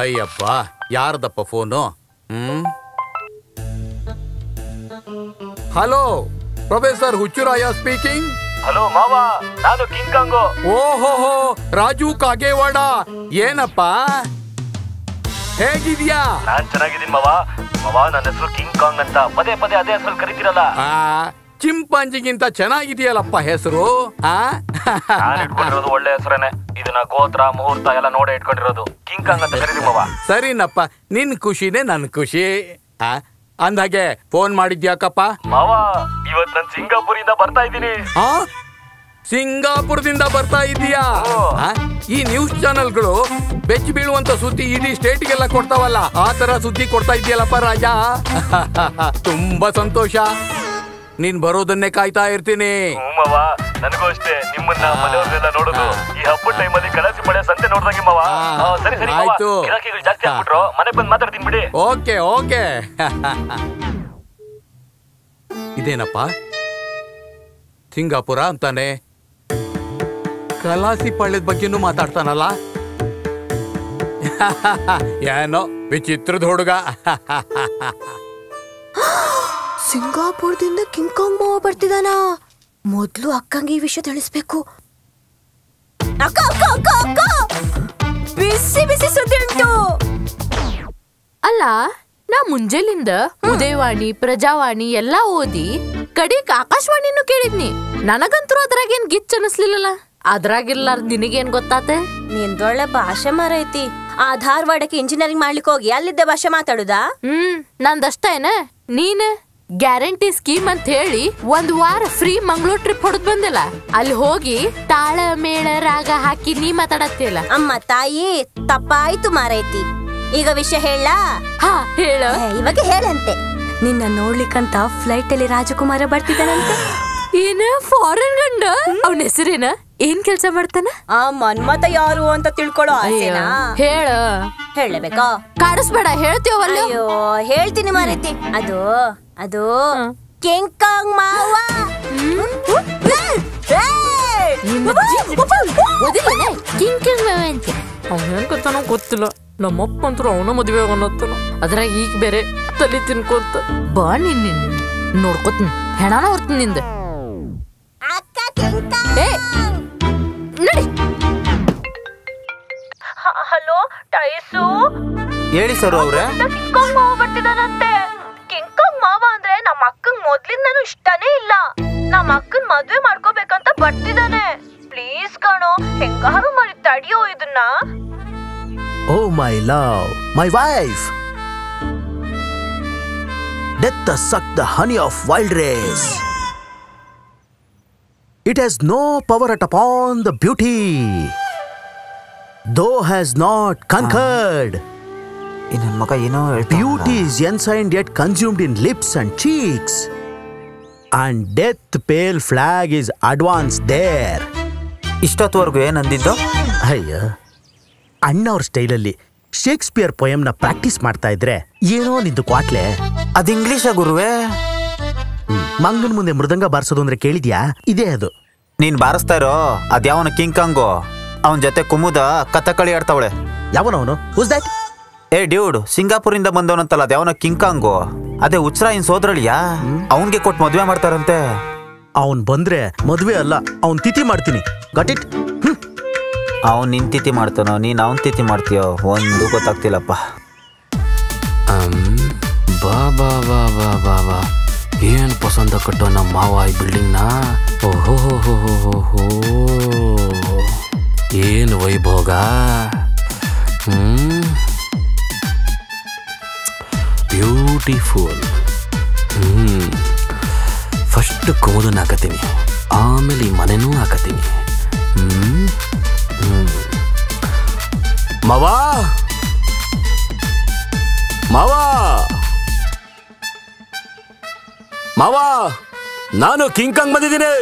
ಅಯ್ಯಪ್ಪ ಯಾರದಪ್ಪ phone? Hello, professor Huchuraya speaking. Hello ಮಾವ, ನಾನು ಕಿಂಗ್ ಕಾಂಗೋ. ಓಹೋ, ರಾಜು ಕಾಗೇವಾಡ. ಏನಪ್ಪ ಹೇಗಿದ್ಯಾ? ನಾನ್ ಚೆನ್ನಾಗಿದ್ದೀನಿ ಮಾವ. ನನ್ನ ಹೆಸರು ಕಿಂಗ್ ಕಾಂಗ್ ಅಂತ ಪದೇ ಪದೇ ಅದೇ ಹೆಸರು ಕರಿತೀರಲ್ಲ. ಚಿಂಪಾಂಜಿಗಿಂತ ಚೆನ್ನಾಗಿದೆಯಲ್ಲಪ್ಪ ಹೆಸರು. ನಾನು ಇಟ್ಕೊಂಡಿರೋದು ಒಳ್ಳೆ ಹೆಸರೇನೆ. ಇದನ್ನ ಗೋತ್ರ ಮುಹೂರ್ತ ಎಲ್ಲ ನೋಡೇ ಇಟ್ಕೊಂಡಿರೋದು. ಕಿಂಗ್ ಕಾಂಗ್ ಅಂತ ಕರೀರಿ ಮಾವ. ಸರಿನಪ್ಪ, ನಿನ್ ಖುಷಿನೇ ನನ್ ಖುಷಿ. ಅಂದಾಗೆ ಫೋನ್ ಮಾಡಿದ್ಯಾಕಪ್ಪ? ಮಾವ, ಇವತ್ ನಾನು ಸಿಂಗಾಪುರಿಂದ ಬರ್ತಾ ಇದ್ದೀನಿ. ಸಿಂಗಾಪುರದಿಂದ ಬರ್ತಾ ಇದೀಯಾ? ಈ ನ್ಯೂಸ್ ಚಾನೆಲ್ಗಳು ಬೆಚ್ಚಿ ಬೀಳುವಂತ ಸುದ್ದಿ ಇಡೀ ಸ್ಟೇಟ್ಗೆಲ್ಲ ಕೊಡ್ತಾವಲ್ಲ, ಆ ತರ ಸುದ್ದಿ ಕೊಡ್ತಾ ಇದೆಯಲ್ಲಪ್ಪ ರಾಜ. ತುಂಬಾ ಸಂತೋಷ. ನೀನ್ ಬರೋದನ್ನೇ ಕಾಯ್ತಾ ಇರ್ತೀನಿ. ನನಗೂ ಅಷ್ಟೇ. ನಿಮ್ಮನ್ನ ಮನೆಯವ್ರನ್ನೆಲ್ಲ ನೋಡೋದು ಈ ಹಬ್ಬದ ಟೈಮಲ್ಲಿ ಕಳಸಿ ಪಡೆ ಸಂತೆ ನೋಡ್ದಂಗೆ ಮಾವ. ಸರಿ ಸರಿ ಆಯ್ತು, ಗಿರಾಕಿಗಳು ಜಾಸ್ತಿ ಆಗ್ಬಿಟ್ರು, ಮನೆ ಬಂದು ಮಾತಾಡ್ತೀನಿ ಬಿಡಿ. Okay okay. ಇದೇನಪ್ಪ ಸಿಂಗಾಪುರ ಅಂತಾನೆ, ಕಲಾಸಿ ಪಾಳ್ಯದ ಬಗ್ಗೆನೂ ಮಾತಾಡ್ತಾನಲ್ಲ. ಏನೋ ವಿಚಿತ್ರದ ಹುಡುಗ. ಸಿಂಗಾಪುರದಿಂದ ಕಿಂಗ್ ಕಾಂಗ್ ಮಾವ ಬರ್ತಿದಾನ. ಮೊದ್ಲು ಅಕ್ಕಂಗೆ ಈ ವಿಷಯ ತಿಳಿಸ್ಬೇಕು. ಅಕ್ಕ ಅಕ್ಕ ಅಕ್ಕ ಅಕ್ಕ, ಬಿಸಿ ಬಿಸಿ ಸುದ್ದಿ ಉಂಟು. ಅಲ್ಲ, ನಾ ಮುಂಜಾಲಿಂದ ಉದಯವಾಣಿ ಪ್ರಜಾವಾಣಿ ಎಲ್ಲಾ ಓದಿ ಕಡಿಕ್ ಆಕಾಶವಾಣಿನೂ ಕೇಳಿದ್ನಿ. ನನಗಂತೂ ಅದ್ರಾಗೇನ್ ಗಿಚ್ ಅನಿಸ್ಲಿಲ್ಲ. ಅದ್ರಾಗಿರ್ಲಾರ್ದ ನಿನಗೇನ್ ಗೊತ್ತಾತೆ? ನಿಂದೊಳ್ಳೆ ಭಾಷೆ ಮಾರೈತಿ. ಆ ಧಾರವಾಡಕ್ಕೆ ಇಂಜಿನಿಯರಿಂಗ್ ಮಾಡ್ಲಿಕ್ಕೆ ಹೋಗಿ ಅಲ್ಲಿದ್ದ ಭಾಷೆ ಮಾತಾಡುದಾ? ನಂದಷ್ಟೇನ. ನೀನ್ ಗ್ಯಾರಂಟಿ ಸ್ಕೀಮ್ ಅಂತ ಹೇಳಿ 1 ವಾರ ಫ್ರೀ ಮಂಗಳೂರು ಟ್ರಿಪ್ ಹೊಡೆದ್ ಬಂದಿಲ್ಲ. ಅಲ್ಲಿ ಹೋಗಿ ತಾಳ ಮೇಳ ರಾಗ ಹಾಕಿ ನೀ ಮಾತಾಡತ್ತಿಲ್ಲ. ಅಮ್ಮ ತಾಯಿ, ತಪ್ಪಾಯ್ತು ಮಾರೈತಿ. ಈಗ ವಿಷಯ ಹೇಳ. ಹೇಳ. ಇವಾಗ ಹೇಳಂತೆ. ನಿನ್ನ ನೋಡ್ಲಿಕ್ಕಂತ ಫ್ಲೈಟ್ ಅಲ್ಲಿ ರಾಜಕುಮಾರ ಬರ್ತಿದ್ದಾನಂತೆ. ಏನ ಫಾರಿನ್ ಗಂಡ? ಅವನ ಹೆಸರೇನ? ಏನ್ ಕೆಲ್ಸ ಮಾಡ್ತಾನ? ಆ ಮನ್ಮತ ಯಾರು ಅಂತ ತಿಳ್ಕೊಳ್ಳೋ ಆಸೆನಾ? ಹೇಳ. ಹೇಳಬೇಕಾ? ಕಾಡಿಸ್ಬೇಡ, ಹೇಳ್ತೀವಲ್ಲ. ಅಯ್ಯೋ ಹೇಳ್ತೀನಿ ಮಾರೈತಿ. ಅದು ಅದು ಕಿಂಗ್ ಕಾಂಗ್ ಮಾವ. ಗೊತ್ತಿಲ್ಲ. ನಮ್ಮಪ್ಪ ಅಂತೂ ಅವನ ಮದ್ವೆ ಆಗೋನತ್ತನ. ಅದ್ರಾಗ ಈಗ ಬೇರೆ ತಲೆ ತಿನ್ಕೊಂತ ಬಾ. ನಿನ್ನ ನೋಡ್ಕೊತೀನಿ, ಹೆಣಾನ ಹೊರ್ತೀನಿ ನಿಂದ. ನಡಿ. ಹಲೋ ಟೈಸು. ಹೇಳಿ ಸರ್ ಅವ್ರೆ. ಕಿಂಗ್ ಕಾಂಗ್ ಮಾವ ಬರ್ತಿದಾನಂತೆ. ಕಿಂಗ್ ಕಾಂಗ್ ಮಾವ ಅಂದ್ರೆ ನಮ್ಮ ಅಕ್ಕಂಗ್ ಮೊದ್ಲಿಂದಾನು ಇಷ್ಟನೇ ಇಲ್ಲ. ನಮ್ಮ ಅಕ್ಕನ್ ಮದ್ವೆ ಮಾಡ್ಕೋಬೇಕಂತ ಬರ್ತಿದಾನೆ. ಪ್ಲೀಸ್ ಕಣೋ, ಹೆಂಗಾರು ಮಾಡಿ ತಡಿಯೋ ಇದನ್ನ. Oh my love, my wife. Death has sucked the honey of wild race. It has no power at upon the beauty, though has not conquered. Beauty is ensigned yet consumed in lips and cheeks, and death pale flag is advanced there. ಇಷ್ಟೊತ್ತವರೆಗೂ ಏನಂದಿದ್ದು? ಅಯ್ಯ, ಅಣ್ಣವ್ರ ಸ್ಟೈಲಲ್ಲಿ Shakespeare ಪೊಯಮ್ನ practice ಮಾಡ್ತಾ ಇದ್ರೆ ಏನೋ ನಿಂದು ಕ್ವಾಟ್ಲೆ. ಅದು English ಗುರುವೇ. ಮಂಗನ್ ಮುಂದೆ ಮೃದಂಗ ಬಾರಿಸೋದು ಅಂದ್ರೆ ಕೇಳಿದ್ಯಾ? ಇದೇ ಅದು. ನೀನ್ ಬಾರಿಸ್ತಾ ಇರೋ ಅದ್ಯಾವನ ಕಿಂಗ್ ಕಾಂಗೋ. ಅವನ್ ಜೊತೆ ಕುಮುದ ಕಥಕಳಿ ಆಡ್ತಾವಳೆ. ಯಾವನವನು? Who's that? ಏ ಡ್ಯೂಡ್, ಸಿಂಗಾಪುರಿಂದ ಬಂದವನಂತಲ್ಲ ಅದ್ಯಾವನ ಕಿಂಗ್ ಕಾಂಗೋ. ಅದೇ ಉಚ್ರಾಯಿನ್ ಸೋದರಳಿಯಾ, ಅವನ್ಗೆ ಕೊಟ್ಟು ಮದ್ವೆ ಮಾಡ್ತಾರಂತೆ. ಅವನ್ ಬಂದ್ರೆ ಮದ್ವೆ ಅಲ್ಲ, ಅವನ್ ತಿಥಿ ಮಾಡ್ತೀನಿ. Got it? ಅವನ್ ನಿನ್ ತಿಥಿ ಮಾಡ್ತಾನೋ, ನೀನ್ ಅವನ್ ತಿಥಿ ಮಾಡ್ತೀಯೋ ಒಂದು ಗೊತ್ತಾಗ್ತಿಲ್ಲಪ್ಪ. ಬಾ ಬಾ ಬಾ ಬಾ ಬಾ ಬಾ, ಏನ್ ಪಸಂದ ಕಟ್ಟೋ ನಮ್ಮ ಮಾವ ಈ ಬಿಲ್ಡಿಂಗ್ನ. ಓಹೋ ಹೋ ಹೋ ಹೋ, ಏನು ವೈಭೋಗ. ಬ್ಯೂಟಿಫುಲ್. ಫಸ್ಟ್ ಕೋದನ್ನ ಹಾಕತೀನಿ, ಆಮೇಲೆ ಈ ಮನೆನೂ ಹಾಕತೀನಿ. ಮಾವಾ ಮಾವಾ ಮಾವಾ, ನಾನು ಕಿಂಗ್ ಕಾಂಗ್ ಬಂದಿದ್ದೀನಿ.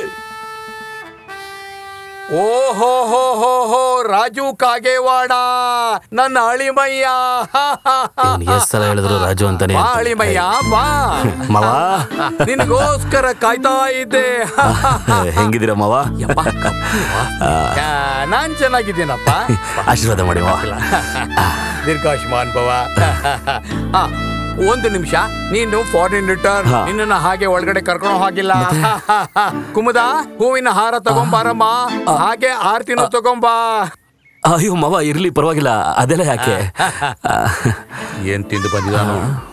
ಓಹೋ ಹೋ ಹೋ ಹೋ, ರಾಜು ಕಾಗೇವಾಡ, ನನ್ನ ಅಳಿಮಯ್ಯ. ಸಲ ಹೇಳಿದ್ರು ರಾಜು ಅಂತಾನೆ. ಅಳಿಮಯ್ಯ ಬಾ ಮಾವ, ನಿನಗೋಸ್ಕರ ಕಾಯ್ತಾ ಇದ್ದೆ. ಹೆಂಗಿದ್ದೀರ ಮಾವ? ನಾನ್ ಚೆನ್ನಾಗಿದ್ದೀನಪ್ಪ. ಆಶೀರ್ವಾದ ಮಾಡಿ ಮಾವ. ದೀರ್ಘಾಯುಷ್ಮಾನ್ ಭವ. ಒಂದು ನಿಮಿಷ, ನೀನು ಫಾರಿನ್ ರಿಟರ್ನ್, ನಿನ್ನ ಹಾಗೆ ಒಳಗಡೆ ಕರ್ಕೊಂಡು ಹೋಗಿಲ್ಲ. ಕುಮುದ, ಹೂವಿನ ಹಾರ ತಗೊಂಬಾರಮ್ಮ, ಹಾಗೆ ಆರ್ತಿನೂ ತಗೊಂಬಾ. ಅಯ್ಯೋ ಮಾವ, ಇರ್ಲಿ ಪರವಾಗಿಲ್ಲ, ಅದೆಲ್ಲ ಯಾಕೆ? ಏನ್ ತಿಂದು ಬಂದಿದ್ದಾನು?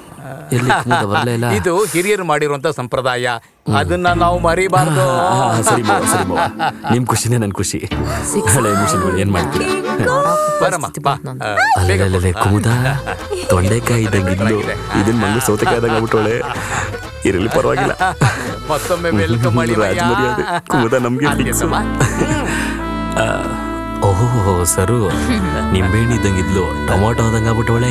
ಇದು ಹಿರಿಯರು ಮಾಡಿರುವಂತ ಸಂಪ್ರದಾಯ, ಅದನ್ನ ನಾವು ಮರಿಬಾರ್ದು. ಸರಿ ಮಾವ, ನಿಮ್ ಖುಷಿನೇ ನನ್ ಖುಷಿ. ಹಳೆ ಮಿಷನ್ಗಳು ಏನ್ ಮಾಡ್ತೀರಾ? ಅಲ್ಲೇ ಕುಮುದ, ತೊಂಡೆಕಾಯಿ ಇದ್ದಂಗಿದ್ದು ಇದನ್ ಮಂಗ ಸೌತೆಕಾಯ್ದಾಗ ಆಗ್ಬಿಟ್ಟೋಳೆ. ಇರಲಿ ಪರವಾಗಿಲ್ಲ, ಮತ್ತೊಮ್ಮೆ ವೆಲ್ಕಮ್ ರಾಜಮರ್ಯಾದೆ. ಕುಮುದ ನಮ್ಗೆ ಓಹೋ ಸರು, ನಿಂಬೆಹಣ್ಣು ಇದ್ದಂಗಿದ್ಲು ಟೊಮೊಟೊ ಆದಂಗ ಆಗ್ಬಿಟ್ಟೋಳೆ.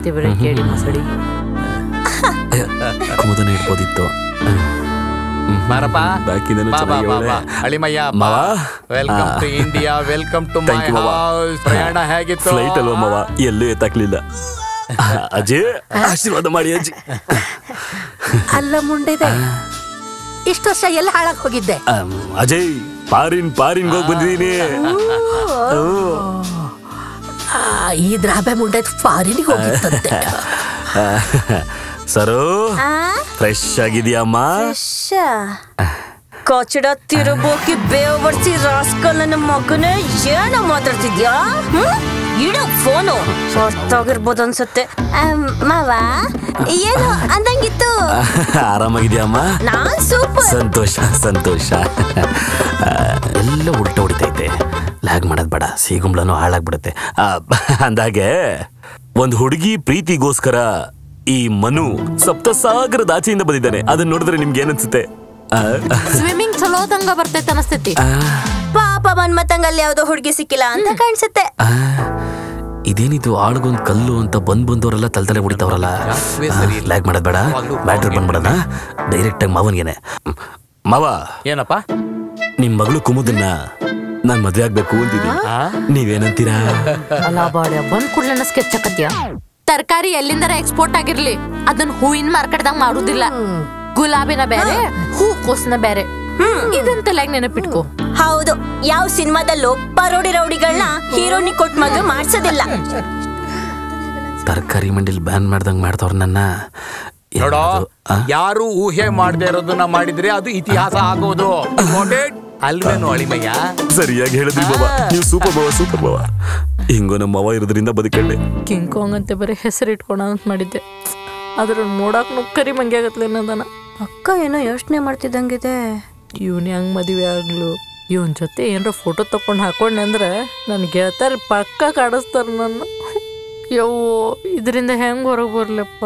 ಕುಮುದನ ಇಡ್ಬೋದಿತ್ತು. Welcome to India, welcome to my house. ಪ್ರಯಾಣ ಹೇಗಿತ್ತು? ಫ್ಲೈಟ್ ಅಲ್ವಾ ಮಾವ, ಎಲ್ಲೂ ಎತ್ತಾಕ್ಲಿಲ್ಲ. ಅಜಯ್, ಆಶೀರ್ವಾದ ಮಾಡಿ ಅಜ್ಜಿ. ಅಲ್ಲ ಮುಂಡಿದೆ, ಇಷ್ಟು ವರ್ಷ ಎಲ್ಲ ಹಾಳಾಗ್ ಹೋಗಿದ್ದೆ. ಅಜಯ್, ಪಾರಿನ್ ಹೋಗಿ ಬಂದಿದ್ದೀನಿ. ಈ ದ್ರಾಬೆ ಮುಂಡೆ ಫಾರಿನಿಗೆ ಹೋಗಿತ್ತಂತೆ. ಸರು, ಫ್ರೆಶ್ ಆಗಿದ್ಯಮ್ಮ? ಕಚಡ ತಿರುಬೋಕಿ ಬೇವರ್ಸಿ ರಾಸ್ಕಲ್ ನನ್ನ ಮಗನೇ, ಏನೋ ಮಾತಾಡ್ತಿದ್ಯಾ? ಇಡೋ ಫೋನು ಹೊತ್ತಾಗಿರ್ಬೋದು ಅನ್ಸುತ್ತೆ. ಮಾವ, ಏನು ಅಂದಂಗಿತ್ತು? ಆರಾಮಾಗಿದ್ಯಮ್ಮ? ನಾನ್ ಸೂಪರ್. ಸಂತೋಷ. ಎಲ್ಲ ಉಲ್ಟ ಹೊಡಿತೈತೆ. ಲ್ಯಾಗ್ ಮಾಡೋದ್ ಬೇಡ, ಸೀಗುಂಬ್ಳನು ಹಾಳಾಗ್ಬಿಡುತ್ತೆ. ಅಂದಾಗೆ ಒಂದ್ ಹುಡುಗಿ ಪ್ರೀತಿಗೋಸ್ಕರ ಈ ಮನು ಸಪ್ತಸಾಗರದ ಆಚೆಯಿಂದ ಬಂದಿದ್ದಾನೆ. ಅದನ್ನ ನೋಡಿದ್ರೆ ನಿಮ್ಗೆ ಏನನ್ಸುತ್ತೆ? ಸ್ವಿಮ್ಮಿಂಗ್ ಚಲೋದಂಗ ಬರ್ತೈತೆ ಅನಸ್ತೈತಿ. ಪಾಪ ಮನ್ಮತ್ತಂಗಲ್ಲಿ ಯಾವ್ದೋ ಹುಡುಗಿ ಸಿಕ್ಕಿಲ್ಲ ಅಂತ ಕಾಣಿಸುತ್ತೆ. ಇದೇನಿದು ಆಳ್ಗೊಂದ್ ಕಲ್ಲು ಅಂತ ಬಂದವರೆಲ್ಲ ತಲೆ ಹೊಡಿತಾವ್ರಲ್ಲ. ಲ್ಯಾಗ್ ಮಾಡೋದ್ ಬೇಡ, ಬ್ಯಾಟ್ರಿ ಬಂದ್ಬಿಡೋಣ ಡೈರೆಕ್ಟ್ ಆಗಿ ಮಾವನ್ಗೇನೆ. ಮಾವ, ಏನಪ್ಪ? ನಿಮ್ ಮಗಳು ಕುಮುದನ್ನ ನಾನ್ ಮದ್ವೆ ಆಗ್ಬೇಕು ಅಂತಿದ್ದೀನಿ, ನೀವೇನಂತೀರಾ? ಬಂದ್ ಕೂಡ್ಲನ್ನ ಸ್ಕೆಚ್ ಹಾಕತ್ಯ. ತರಕಾರಿ ಎಲ್ಲಿಂದರ ಎಕ್ಸ್ಪೋರ್ಟ್ ಆಗಿರ್ಲಿ, ಅದನ್ನ ಹೂವಿನ ಮಾರ್ಕೆಟ್ದಾಗ ಮಾಡುದಿಲ್ಲ. ಗುಲಾಬಿನ ಬೇರೆ, ಹೂಕೋಸ್ನ ಬೇರೆ. ಇದನ್ ತಲೆಯಾಗ ನೆನಪಿಟ್ಕೋ. ಹೌದು, ಯಾವ ಸಿನಿಮಾದಲ್ಲೂ ಪರೋಡಿ ರೌಡಿಗಳನ್ನ ಹೀರೋನಿ ಕೊಟ್ಟು ಮದುವೆ ಮಾಡ್ಸೋದಿಲ್ಲ. ತರಕಾರಿ ಮಂಡಿಲ್ ಬ್ಯಾನ್ ಮಾಡ್ದಂಗ್ ಮಾಡ್ತವ್ರ ನನ್ನ. ನೋಡೋ, ಯಾರು ಊಹೆ ಮಾಡದೆ ಇರೋದನ್ನ ಮಾಡಿದ್ರೆ ಅದು ಇತಿಹಾಸ ಆಗೋದು. ಅಲ್ವೇನು ಅಳಿಮಯ್ಯ? ಸರಿಯಾಗಿ ಹೇಳಿದ್ರಿ ಬಾಬಾ, ನೀವು ಸೂಪರ್ ಬಾವ. ಹಿಂಗೋ ನಮ್ಮ ಮಾವ ಇರೋದ್ರಿಂದ ಬದುಕಂಡೆ. ಕಿಂಗ್ ಕಾಂಗ್ ಅಂತ ಬರೀ ಹೆಸರು ಇಟ್ಕೊಳ ಅಂತ ಮಾಡಿದ್ದೆ, ಆದ್ರ ನೋಡಕ್ ನುಕ್ಕರಿ ಮಂಗಿ ಆಗತ್ಲೇನದನ. ಅಕ್ಕ ಏನೋ ಯೋಚನೆ ಮಾಡ್ತಿದ್ದಂಗಿದೆ. ಇವನ್ ಹೆಂಗ್ ಮದುವೆ ಆಗ್ಲು, ಇವನ್ ಜೊತೆ ಏನಾರ ಫೋಟೋ ತಕೊಂಡ್ ಹಾಕೊಂಡೆ ಅಂದ್ರೆ ನನ್ ಗೆಳತಾರ ಪಕ್ಕ ಕಾಡಿಸ್ತಾರ ನನ್ನ. ಯವ್ವೋ, ಇದರಿಂದ ಹೆಂಗ್ ಹೊರಗೆ ಬರ್ಲಪ್ಪ?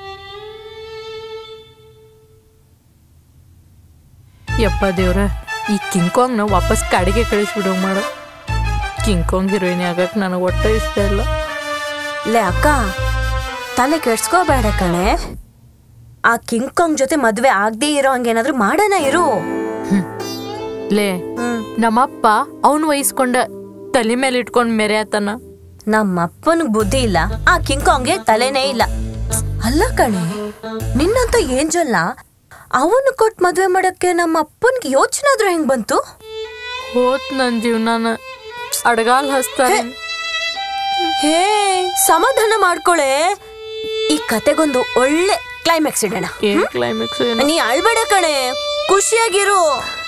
ಯಪ್ಪ ದೇವ್ರ, ಈ ಕಿಂಗ್ ಕಾಂಗ್ನ ವಾಪಸ್ ಕಾಡಿಗೆ ಕಳಿಸ್ಬಿಡೋ ಮಾಡು. ಕಿಂಗ್ ಕಾಂಗ್ ಹೀರೋಯಿನ್ ಆಗಕ್ ನನಗೆ ಒಟ್ಟೆ ಇಷ್ಟ ಇಲ್ಲ. ಲೇ ಅಕ್ಕ, ತಲೆ ಕೆಡ್ಸ್ಕೋಬೇಡ ಕಣೆ. ಆ ಕಿಂಗ್ ಕಾಂಗ್ ಜೊತೆ ಮದ್ವೆ ಆಗದೆ ಇರೋ ಹಂಗೇನಾದ್ರೂ ಮಾಡೋಣ ಇರು. ಲೇ, ನಮ್ಮಪ್ಪ ಅವನ್ ವಹಿಸ್ಕೊಂಡ ತಲೆ ಮೇಲೆ ಇಟ್ಕೊಂಡ್ ಮೆರೆಯತನ. ನಮ್ಮಪ್ಪನಿಗೆ ಬುದ್ಧಿ ಇಲ್ಲ, ಆ ಕಿಂಗ್ ಕಾಂಗ್ಗೆ ತಲೆನೇ ಇಲ್ಲ. ಅಲ್ಲ ಕಣೆ, ನಿನ್ನಂತ ಏಂಜಲ್ನ ಅವನು ಕೊಟ್ಟು ಮದ್ವೆ ಮಾಡಕ್ಕೆ ನಮ್ಮ ಅಪ್ಪನ್ಗೆ ಯೋಚನೆ ಆದ್ರೂ ಹೆಂಗ್ ಬಂತು? ಹೋತ್ ನನ್ ಜೀವನಾನ ಅಡಗಾಲ್ ಹಸ್ತಾರೆ. ಹೇ, ಸಮಾಧಾನ ಮಾಡ್ಕೊಳೆ. ಈ ಕತೆಗೊಂದು ಒಳ್ಳೆ ಕ್ಲೈಮ್ಯಾಕ್ಸ್ ಇಡೋಣ. ಕ್ಲೈಮ್ಯಾಕ್ಸ್? ನೀ ಅಳ್ಬೇಡ ಕಣೆ, ಖುಷಿಯಾಗಿರು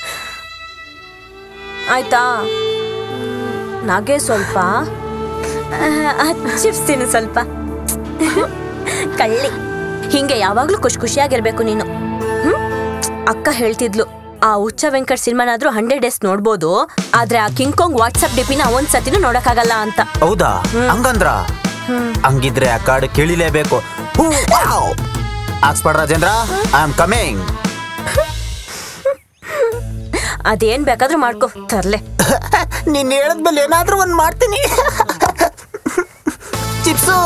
ಆಯ್ತಾ? ನಾಗೆ ಸ್ವಲ್ಪ ಚಿಪ್ಸ್ತೀನಿ ಸ್ವಲ್ಪ. ಕಳ್ಳಿ, ಹಿಂಗೆ ಯಾವಾಗ್ಲೂ ಖುಷಿಯಾಗಿರ್ಬೇಕು ನೀನು. ಅಕ್ಕ ಹೇಳ್ತಿದ್ಲು, ಆ ಹುಚ್ಚ ವೆಂಕಟ್ ಸಿನಿಮಾನಾದ್ರೂ 100 days ನೋಡ್ಬೋದು, ಆದ್ರೆ ಆ ಕಿಂಗ್ ಕಾಂಗ್ ವಾಟ್ಸ್ಆಪ್ ಡಿಪಿನ ಒಂದ್ಸತಿನೂ ನೋಡಕ್ಕಾಗಲ್ಲ ಅಂತ. ಹೌದಾ? ಹಂಗಂದ್ರ ಹಂಗಿದ್ರೆ ಆ ಕಾರ್ಡ್ ಕೇಳಿಲೇಬೇಕು. Oxford Rajendra, I am coming. ಅದೇನ್ ಬೇಕಾದ್ರೂ ಮಾಡ್ಕೊ, ತರ್ಲೆ. ನೀನ್ ಹೇಳದ್ಮೇಲೆ ಏನಾದ್ರೂ ಒಂದ್ ಮಾಡ್ತೀನಿ. ಚಿಪ್ಸು.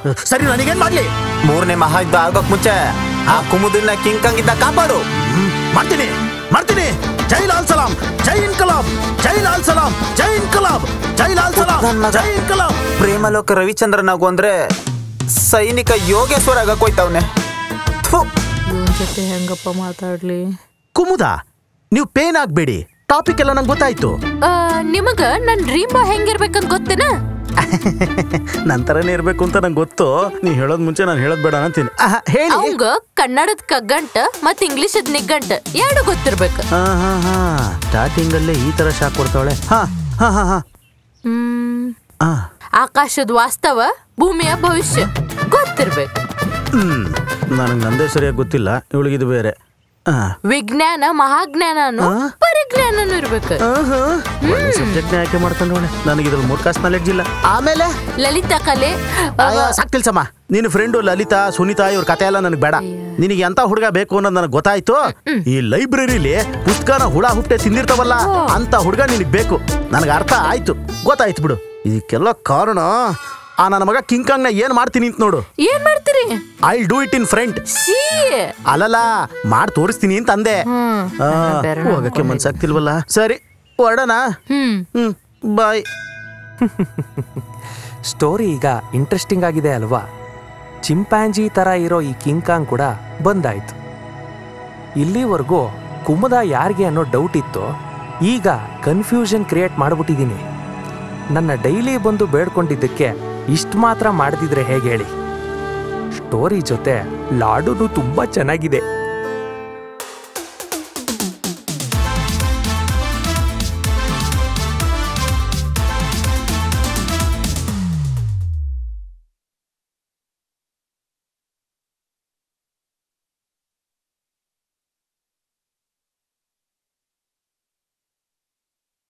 ಸರಿ ನನಗೇನ್ ಮಾಡ್ಲಿ? 3ನೇ ಮಹಾಯುದ್ಧ ಆಗೋಕ್ ಮುಂಚೆ ಆ ಕುಮುದನ್ನ ಕಿಂಕಾಂಗ್ ಇಂದ ಕಾಪಾಡು. ಮಾಡ್ತೀನಿ ಮಾಡ್ತೀನಿ. ಜೈ ಲಾಲ್ ಸಲಾಂ, ಜೈ ಇನ್ಕಲಾಬ್, ಜೈ ಲಾಲ್ ಸಲಾಂ, ಜೈ ಇನ್ಕಲಾಬ್, ಜೈ ಲಾಲ್ ಸಲಾಂ, ಜೈ ಇನ್ಕಲಾಬ್. ಪ್ರೇಮಲೋಕ ರವಿಚಂದ್ರನ್ ಆಗು ಅಂದ್ರೆ ಸೈನಿಕ ಯೋಗೇಶ್ವರ ಆಗಕ್ಕೋಯ್ತವ್ನೆ. ಇವನ್ ಜೊತೆ ಹೆಂಗಪ್ಪ ಮಾತಾಡ್ಲಿ? ಕುಮುದ, ನೀವು ಪೇನ್ ಆಗ್ಬೇಡಿ. ಟಾಪಿಕ್ ಎಲ್ಲ ನಂಗೆ ಗೊತ್ತಾಯ್ತು. ನಿಮಗ ನನ್ ಡ್ರೀಮ್ ಬಾಯ್ ಹೆಂಗಿರ್ಬೇಕಂತ ಗೊತ್ತೇನ? ನಂತರನೇ ಇರ್ಬೇಕು ಅಂತ ನಂಗೆ ಗೊತ್ತು. ನೀ ಹೇಳೋದ್ ಮುಂಚೆ ನಾನು ಹೇಳೋದ್ ಬೇಡ ಅಂತೀನಿ. ಹೇಳಿ. ಅವಂಗ ಕನ್ನಡದ ಕಗ್ಗಂಟ ಮತ್ ಇಂಗ್ಲಿಷದ್ ನಿಗ್ಗಂಟ ಎರಡು ಗೊತ್ತಿರ್ಬೇಕು. ಸ್ಟಾರ್ಟಿಂಗ್ ಅಲ್ಲೇ ಈ ತರ ಶಾಕ್ ಕೊಡ್ತಾವಳೆ. ಆಕಾಶದ ವಾಸ್ತವ, ಭೂಮಿಯ ಭವಿಷ್ಯ ಗೊತ್ತಿರ್ಬೇಕು. ನನಗೆ ನಂದೇ ಸರಿಯಾಗಿ ಗೊತ್ತಿಲ್ಲ, ಇವಳಿಗಿದು ಬೇರೆ. ವಿಜ್ಞಾನ ಮಹಾಜ್ಞಾನನು ಪರಿಜ್ಞಾನನು ಇರ್ಬೇಕು. ಸಬ್ಜೆಕ್ಟ್ ಆಯ್ಕೆ ಮಾಡ್ತಾನೆ ನೋಡಿ. ನನಗೆ ಇದ್ರಲ್ಲಿ 3 ಕಾಸು ನಾಲೆಡ್ಜ್ ಇಲ್ಲ. ಆಮೇಲೆ ಲಲಿತಾ ಕಲೆ ಸಾಕ್ತಿಲ್ಸಮ್ಮ. ನಿನ್ನ ಫ್ರೆಂಡು ಲಲಿತಾ ಸುನೀತಾ ಇವ್ರ ಕತೆ ಎಲ್ಲ ನನಗೆ ಬೇಡ. ನಿನಗೆ ಎಂತ ಹುಡುಗ ಬೇಕು ಅನ್ನೋದು ನನಗೆ ಗೊತ್ತಾಯ್ತು. ಈ ಲೈಬ್ರರಿಲಿ ಪುಸ್ತಕನ ಹುಳ ಹುಟ್ಟೆ ತಿಂದಿರ್ತಾವಲ್ಲ ಅಂತ ಹುಡುಗ ನಿನಗೆ ಬೇಕು. ನನಗೆ ಅರ್ಥ ಆಯ್ತು, ಗೊತ್ತಾಯ್ತು ಬಿಡು. ಇದಕ್ಕೆಲ್ಲ ಕಾರಣ ಆ ನನ್ನ ಮಗ ಕಿಂಕಾಂಗ್ ನ ಏನ್ ಮಾಡ್ತೀನಿ ಅಂತ ನೋಡು. ಏನ್ ಮಾಡ್ತೀರಿ? I do it in front. ಅಲ್ಲಲ್ಲ, ಮಾಡಿ ತೋರಿಸ್ತೀನಿ ಅಂತ ಅಂದೆ. ಹೋಗಕ್ಕೆ ಮನ್ಸಾಗ್ತಿಲ್ವಲ್ಲ. ಸರಿ ಹೊರಡೋಣ. ಬಾಯ್. ಸ್ಟೋರಿ ಈಗ ಇಂಟ್ರೆಸ್ಟಿಂಗ್ ಆಗಿದೆ ಅಲ್ವಾ? ಚಿಂಪ್ಯಾನ್ಜಿ ತರ ಇರೋ ಈ ಕಿಂಕಾಂಗ್ ಕೂಡ ಬಂದಾಯ್ತು. ಇಲ್ಲಿವರೆಗೂ ಕುಮುದ ಯಾರಿಗೆ ಅನ್ನೋ ಡೌಟ್ ಇತ್ತು. ಈಗ ಕನ್ಫ್ಯೂಷನ್ ಕ್ರಿಯೇಟ್ ಮಾಡ್ಬಿಟ್ಟಿದ್ದೀನಿ. ನನ್ನ ಡೈಲಿ ಬಂದು ಬೇಡ್ಕೊಂಡಿದ್ದಕ್ಕೆ ಇಷ್ಟು ಮಾತ್ರ ಮಾಡ್ತಿದ್ರೆ ಹೇಗೆ ಹೇಳಿ? ಸ್ಟೋರಿ ಜೊತೆ ಲಾಡುನು ತುಂಬಾ ಚೆನ್ನಾಗಿದೆ.